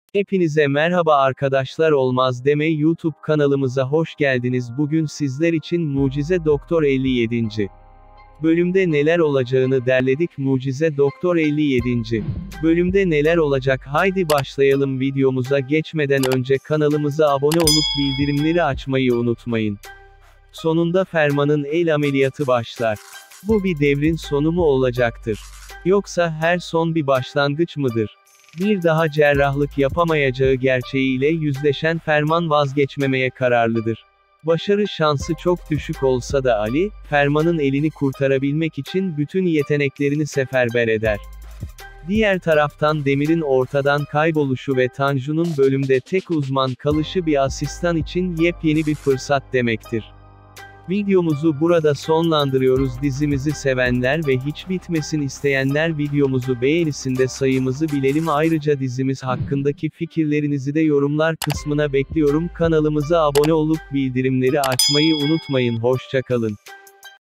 Hepinize merhaba arkadaşlar, Olmaz Deme YouTube kanalımıza hoş geldiniz. Bugün sizler için Mucize Doktor 57. bölümde neler olacağını derledik. Mucize Doktor 57. bölümde neler olacak? Haydi başlayalım. Videomuza geçmeden önce kanalımıza abone olup bildirimleri açmayı unutmayın. Sonunda Ferman'ın el ameliyatı başlar. Bu bir devrin sonu mu olacaktır? Yoksa her son bir başlangıç mıdır? Bir daha cerrahlık yapamayacağı gerçeğiyle yüzleşen Ferman vazgeçmemeye kararlıdır. Başarı şansı çok düşük olsa da Ali, Ferman'ın elini kurtarabilmek için bütün yeteneklerini seferber eder. Diğer taraftan Demir'in ortadan kayboluşu ve Tanju'nun bölümde tek uzman kalışı bir asistan için yepyeni bir fırsat demektir. Videomuzu burada sonlandırıyoruz. Dizimizi sevenler ve hiç bitmesin isteyenler videomuzu beğenisin de sayımızı bilelim. Ayrıca dizimiz hakkındaki fikirlerinizi de yorumlar kısmına bekliyorum. Kanalımıza abone olup bildirimleri açmayı unutmayın. Hoşça kalın.